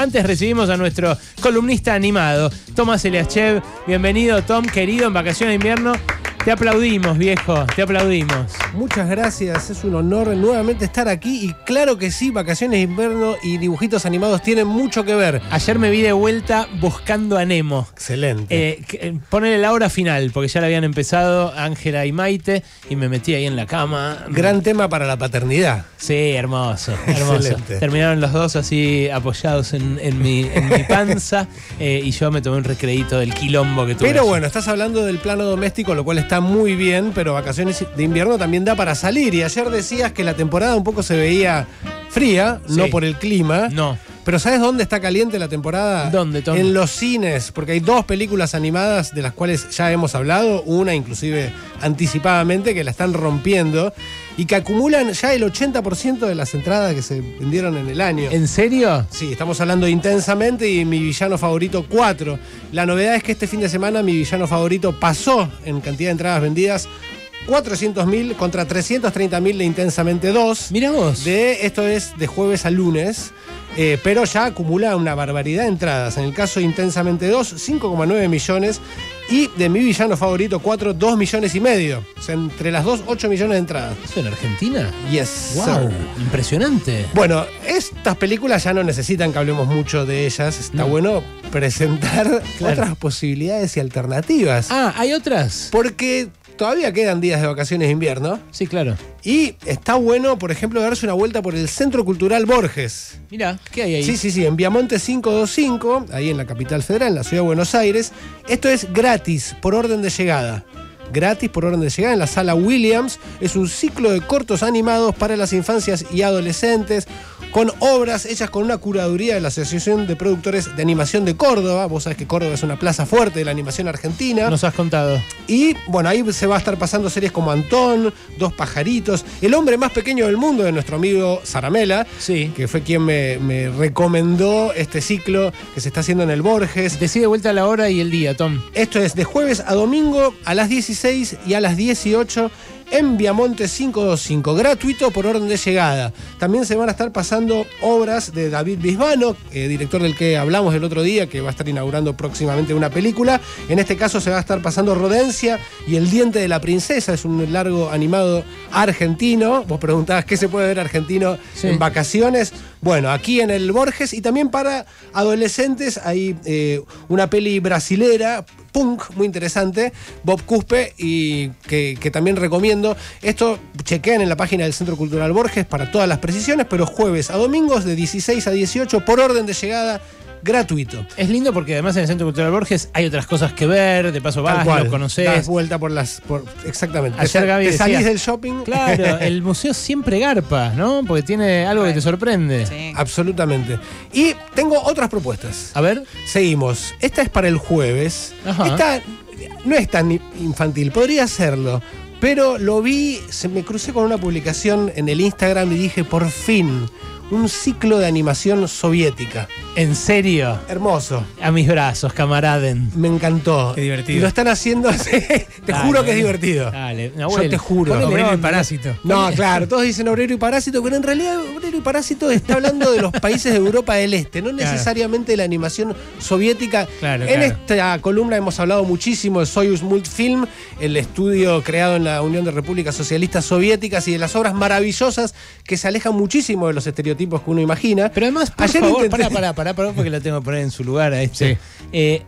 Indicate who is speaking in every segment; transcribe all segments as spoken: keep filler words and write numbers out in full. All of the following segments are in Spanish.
Speaker 1: Antes recibimos a nuestro columnista animado, Tomás Eliaschev. Bienvenido, Tom, querido, en vacaciones de invierno. Te aplaudimos, viejo, te aplaudimos.
Speaker 2: Muchas gracias, es un honor nuevamente estar aquí y claro que sí, vacaciones de invierno y dibujitos animados tienen mucho que ver.
Speaker 1: Ayer me vi de vuelta buscando a Nemo.
Speaker 2: Excelente.
Speaker 1: Eh, eh, ponele la hora final, porque ya la habían empezado Ángela y Maite y me metí ahí en la cama.
Speaker 2: Gran tema para la paternidad.
Speaker 1: Sí, hermoso, hermoso.
Speaker 2: Excelente.
Speaker 1: Terminaron los dos así apoyados en, en, mi, en mi panza eh, y yo me tomé un recreíto del quilombo que tuve.
Speaker 2: Pero
Speaker 1: ayer.
Speaker 2: bueno, estás hablando del plano doméstico, lo cual está muy bien, pero vacaciones de invierno también da para salir. Y ayer decías que la temporada un poco se veía fría, sí. No por el clima.
Speaker 1: No.
Speaker 2: Pero ¿sabes dónde está caliente la temporada?
Speaker 1: ¿Dónde, Tom?
Speaker 2: En los cines, porque hay dos películas animadas de las cuales ya hemos hablado, una inclusive anticipadamente, que la están rompiendo y que acumulan ya el ochenta por ciento de las entradas que se vendieron en el año.
Speaker 1: ¿En serio?
Speaker 2: Sí, estamos hablando de Intensamente y Mi Villano Favorito cuatro. La novedad es que este fin de semana Mi Villano Favorito pasó en cantidad de entradas vendidas cuatrocientos mil contra trescientos treinta mil de Intensamente dos.
Speaker 1: Mira vos.
Speaker 2: De, esto es de jueves a lunes. Eh, pero ya acumula una barbaridad de entradas. En el caso de Intensamente dos, cinco coma nueve millones. Y de Mi Villano Favorito cuatro, dos millones y medio. O sea, entre las dos, ocho millones de entradas.
Speaker 1: ¿Eso en Argentina?
Speaker 2: Yes.
Speaker 1: Wow,
Speaker 2: sir.
Speaker 1: Impresionante.
Speaker 2: Bueno, estas películas ya no necesitan que hablemos mucho de ellas. Está
Speaker 1: no.
Speaker 2: bueno presentar
Speaker 1: claro.
Speaker 2: otras posibilidades y alternativas.
Speaker 1: Ah, ¿hay otras?
Speaker 2: Porque todavía quedan días de vacaciones de invierno.
Speaker 1: Sí, claro.
Speaker 2: Y está bueno, por ejemplo, darse una vuelta por el Centro Cultural Borges.
Speaker 1: Mirá, ¿qué hay ahí?
Speaker 2: Sí, sí, sí, en Viamonte quinientos veinticinco, ahí en la capital federal, en la ciudad de Buenos Aires. Esto es gratis, por orden de llegada. Gratis por orden de llegada en la Sala Williams. Es un ciclo de cortos animados para las infancias y adolescentes, con obras hechas con una curaduría de la Asociación de Productores de Animación de Córdoba. Vos sabés que Córdoba es una plaza fuerte de la animación argentina.
Speaker 1: Nos has contado.
Speaker 2: Y bueno, ahí se va a estar pasando series como Antón, Dos Pajaritos, El hombre más pequeño del mundo de nuestro amigo Zaramela,
Speaker 1: sí.
Speaker 2: que fue quien me, me recomendó este ciclo que se está haciendo en el Borges.
Speaker 1: Decide vuelta la hora y el día, Tom.
Speaker 2: Esto es de jueves a domingo a las dieciséis y a las dieciocho en Viamonte quinientos veinticinco, gratuito por orden de llegada. También se van a estar pasando obras de David Bisbano, eh, director del que hablamos el otro día, que va a estar inaugurando próximamente una película. En este caso se va a estar pasando Rodencia y El diente de la princesa, es un largo animado argentino. Vos preguntabas qué se puede ver argentino sí. en vacaciones. Bueno, aquí en el Borges, y también para adolescentes hay eh, una peli brasilera, punk, muy interesante, Bob Cuspe, y que, que también recomiendo. Esto chequean en la página del Centro Cultural Borges para todas las precisiones, pero jueves a domingos de dieciséis a dieciocho por orden de llegada, gratuito.
Speaker 1: Es lindo porque además en el Centro Cultural Borges hay otras cosas que ver, de paso vas, lo conocés.
Speaker 2: Das vuelta por las... Por, exactamente.
Speaker 1: Ayer Gaby
Speaker 2: te salís
Speaker 1: decía,
Speaker 2: del shopping.
Speaker 1: Claro, el museo siempre garpa, ¿no? Porque tiene algo bueno, que te sorprende.
Speaker 2: Sí. Absolutamente. Y tengo otras propuestas.
Speaker 1: A ver.
Speaker 2: Seguimos. Esta es para el jueves.
Speaker 1: Ajá.
Speaker 2: Esta no es tan infantil, podría serlo. Pero lo vi, se me crucé con una publicación en el Instagram y dije, por fin, un ciclo de animación soviética.
Speaker 1: ¿En serio?
Speaker 2: Hermoso.
Speaker 1: A mis brazos, camaraden.
Speaker 2: Me encantó.
Speaker 1: Qué divertido.
Speaker 2: Y lo están haciendo, te dale, juro que es divertido.
Speaker 1: Dale,
Speaker 2: Yo te juro.
Speaker 1: Obrero y Parásito.
Speaker 2: No, claro, todos dicen Obrero y Parásito, pero en realidad Obrero y Parásito está hablando de los países de Europa del Este, no necesariamente de la animación soviética.
Speaker 1: Claro,
Speaker 2: en
Speaker 1: claro.
Speaker 2: esta columna hemos hablado muchísimo de Soyuz Multfilm, el estudio creado en la Unión de Repúblicas Socialistas Soviéticas, y de las obras maravillosas que se alejan muchísimo de los estereotipos que uno imagina.
Speaker 1: Pero además, por
Speaker 2: Ayer
Speaker 1: favor,
Speaker 2: intenté...
Speaker 1: pará, pará, pará, pará, porque lo tengo que poner en su lugar a este.
Speaker 2: Sí.
Speaker 1: Eh,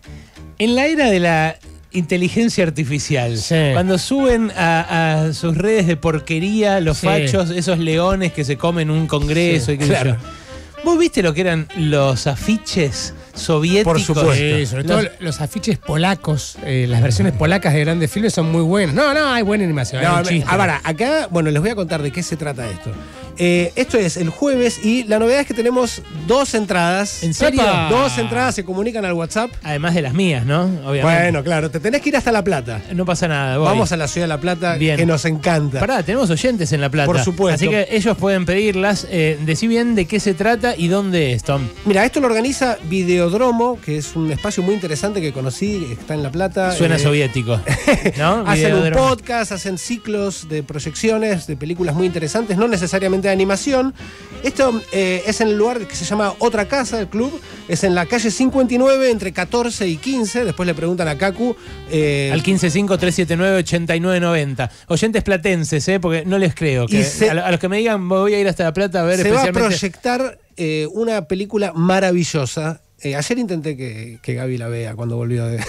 Speaker 1: en la era de la inteligencia artificial,
Speaker 2: sí.
Speaker 1: cuando suben a, a sus redes de porquería los sí. fachos, esos leones que se comen un congreso sí, y qué
Speaker 2: claro.
Speaker 1: sé yo. ¿Vos viste lo que eran los afiches soviéticos?
Speaker 2: Por supuesto.
Speaker 3: Sí, sobre todo los, los afiches polacos, eh, las versiones polacas de grandes filmes son muy buenas. No, no, hay buena animación.
Speaker 2: No,
Speaker 3: hay un chiste.
Speaker 2: Ahora, acá, bueno, les voy a contar de qué se trata esto. Eh, esto es el jueves y la novedad es que tenemos dos entradas.
Speaker 1: ¿En serio?
Speaker 2: ¡Epa! Dos entradas se comunican al WhatsApp.
Speaker 1: Además de las mías, ¿no? Obviamente.
Speaker 2: Bueno, claro, te tenés que ir hasta La Plata.
Speaker 1: No pasa nada, voy.
Speaker 2: Vamos a la ciudad de La Plata,
Speaker 1: bien.
Speaker 2: Que nos encanta.
Speaker 1: Pará, tenemos oyentes en La Plata.
Speaker 2: Por supuesto.
Speaker 1: Así que ellos pueden pedirlas. Eh, decí bien de qué se trata y dónde es, Tom.
Speaker 2: Mira, esto lo organiza Videodromo, que es un espacio muy interesante que conocí, que está en La Plata.
Speaker 1: Suena
Speaker 2: eh,
Speaker 1: soviético, ¿no?
Speaker 2: Hacen un
Speaker 1: Videodromo.
Speaker 2: podcast, hacen ciclos de proyecciones de películas muy interesantes, no necesariamente gente de animación. Esto eh, es en el lugar que se llama Otra Casa, el club. Es en la calle cincuenta y nueve, entre catorce y quince. Después le preguntan a Cacu. Eh,
Speaker 1: Al quince cinco tres siete nueve ocho nueve nueve cero. Oyentes platenses, ¿eh? Porque no les creo. Que
Speaker 2: se,
Speaker 1: a, a los que me digan voy a ir hasta La Plata a ver
Speaker 2: se
Speaker 1: especialmente...
Speaker 2: va a proyectar eh, una película maravillosa. Eh, ayer intenté que, que Gaby la vea cuando volvió de...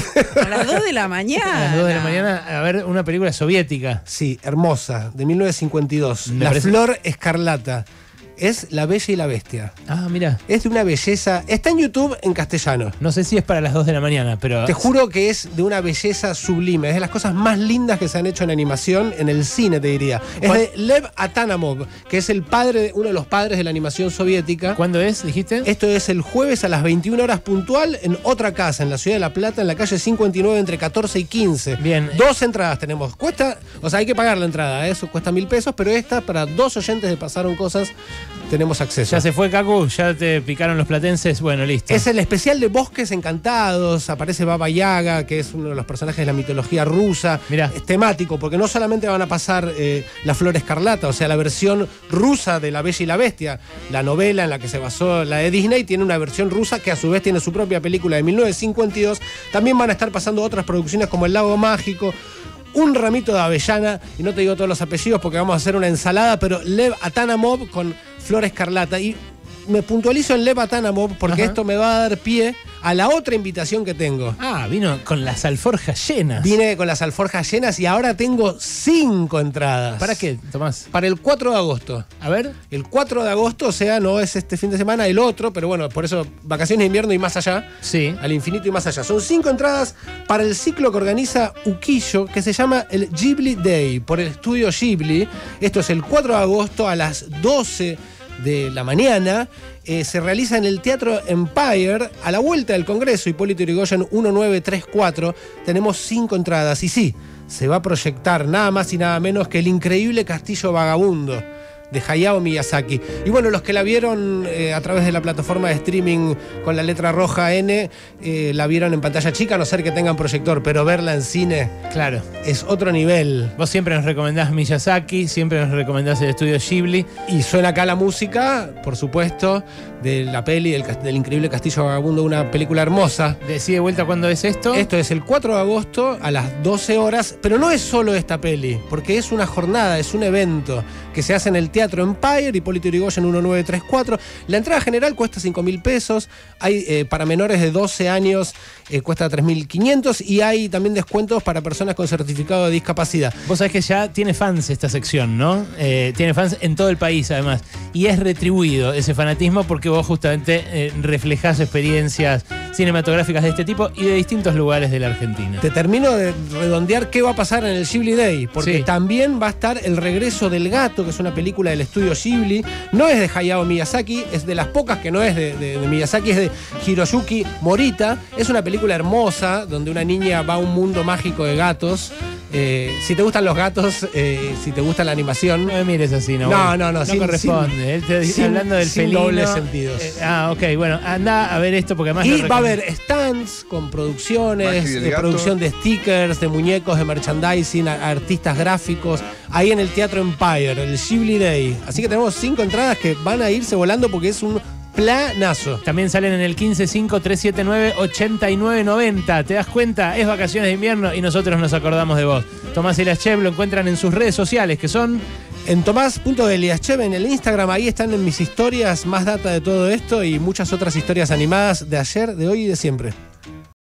Speaker 4: A las dos de la mañana.
Speaker 1: A las dos de la mañana a ver una película soviética.
Speaker 2: Sí, hermosa, de mil novecientos cincuenta y dos.
Speaker 1: Me
Speaker 2: La
Speaker 1: parece...
Speaker 2: Flor Escarlata. Es La Bella y la Bestia.
Speaker 1: Ah, mira.
Speaker 2: Es de una belleza. Está en YouTube en castellano.
Speaker 1: No sé si es para las dos de la mañana, pero...
Speaker 2: Te juro que es de una belleza sublime. Es de las cosas más lindas que se han hecho en animación, en el cine, te diría. Es de Lev Atanamov, que es el padre, uno de los padres de la animación soviética.
Speaker 1: ¿Cuándo es, dijiste?
Speaker 2: Esto es el jueves a las veintiuna horas puntual en Otra Casa, en la ciudad de La Plata, en la calle cincuenta y nueve, entre catorce y quince.
Speaker 1: Bien.
Speaker 2: Dos entradas tenemos. Cuesta, o sea, hay que pagar la entrada, ¿eh? Eso cuesta mil pesos, pero esta, para dos oyentes de Pasaron Cosas, tenemos acceso.
Speaker 1: Ya se fue, Cacu, ya te picaron los platenses, bueno, listo.
Speaker 2: Es el especial de Bosques Encantados, aparece Baba Yaga, que es uno de los personajes de la mitología rusa.
Speaker 1: Mirá.
Speaker 2: Es temático, porque no solamente van a pasar eh, La Flor Escarlata, o sea, la versión rusa de La Bella y la Bestia, la novela en la que se basó la de Disney, tiene una versión rusa que a su vez tiene su propia película de mil novecientos cincuenta y dos. También van a estar pasando otras producciones como El Lago Mágico, Un ramito de avellana, y no te digo todos los apellidos porque vamos a hacer una ensalada, pero Lev Atanamov con Flor Escarlata. Y me puntualizo en Lev Atanamov porque
Speaker 1: Ajá.
Speaker 2: esto me va a dar pie a la otra invitación que tengo.
Speaker 1: Ah, vino con las alforjas llenas.
Speaker 2: Vine con las alforjas llenas y ahora tengo cinco entradas.
Speaker 1: ¿Para qué, Tomás?
Speaker 2: Para el cuatro de agosto.
Speaker 1: A ver.
Speaker 2: El cuatro de agosto, o sea, no es este fin de semana, el otro, pero bueno, por eso vacaciones de invierno y más allá.
Speaker 1: Sí.
Speaker 2: Al infinito y más allá. Son cinco entradas para el ciclo que organiza Ukiyo, que se llama el Ghibli Day, por el estudio Ghibli. Esto es el cuatro de agosto a las doce de la mañana. Eh, se realiza en el Teatro Empire, a la vuelta del Congreso, Hipólito Yrigoyen mil novecientos treinta y cuatro. Tenemos cinco entradas y sí, se va a proyectar nada más y nada menos que El increíble Castillo Vagabundo, de Hayao Miyazaki. Y bueno, los que la vieron eh, a través de la plataforma de streaming con la letra roja N, eh, la vieron en pantalla chica, a no ser que tengan proyector, pero verla en cine
Speaker 1: Claro.
Speaker 2: es otro nivel.
Speaker 1: Vos siempre nos recomendás Miyazaki, siempre nos recomendás el estudio Ghibli.
Speaker 2: Y suena acá la música, por supuesto, de la peli del, del increíble Castillo Vagabundo, una película hermosa.
Speaker 1: Decide vuelta cuándo es esto.
Speaker 2: Esto es el cuatro de agosto a las doce horas, pero no es solo esta peli, porque es una jornada, es un evento que se hace en el Teatro Empire, Hipólito Yrigoyen mil novecientos treinta y cuatro. La entrada general cuesta cinco mil pesos, hay eh, para menores de doce años eh, cuesta tres mil quinientos y hay también descuentos para personas con certificado de discapacidad.
Speaker 1: Vos sabés que ya tiene fans esta sección, ¿no? Eh, tiene fans en todo el país, además. Y es retribuido ese fanatismo porque vos justamente eh, reflejás experiencias cinematográficas de este tipo y de distintos lugares de la Argentina.
Speaker 2: Te termino de redondear qué va a pasar en el Ghibli Day, porque
Speaker 1: Sí.
Speaker 2: también va a estar El regreso del gato, que es una película del estudio Ghibli. No es de Hayao Miyazaki, es de las pocas que no es de, de, de Miyazaki, es de Hiroyuki Morita. Es una película hermosa donde una niña va a un mundo mágico de gatos. Eh, si te gustan los gatos, eh, si te gusta la animación...
Speaker 1: No me mires así, ¿no?
Speaker 2: No, no, no,
Speaker 1: No
Speaker 2: sin-
Speaker 1: corresponde.
Speaker 2: sin-
Speaker 1: Él te dice
Speaker 2: sin-
Speaker 1: hablando del
Speaker 2: sin
Speaker 1: felino.
Speaker 2: dobles sentidos.
Speaker 1: Eh, ah, ok, bueno, anda a ver esto porque además...
Speaker 2: Y
Speaker 1: lo
Speaker 2: va a
Speaker 1: recom-
Speaker 2: haber stands con producciones,
Speaker 5: Magia del
Speaker 2: de
Speaker 5: gato.
Speaker 2: producción de stickers, de muñecos, de merchandising, a- artistas gráficos, ahí en el Teatro Empire, el Ghibli Day. Así que tenemos cinco entradas que van a irse volando porque es un planazo.
Speaker 1: También salen en el quince cinco tres siete nueve ocho nueve nueve cero. ¿Te das cuenta? Es vacaciones de invierno y nosotros nos acordamos de vos. Tomás Eliaschev lo encuentran en sus redes sociales, que son...
Speaker 2: En tomás.eliaschev en el Instagram, ahí están en mis historias más data de todo esto y muchas otras historias animadas de ayer, de hoy y de siempre.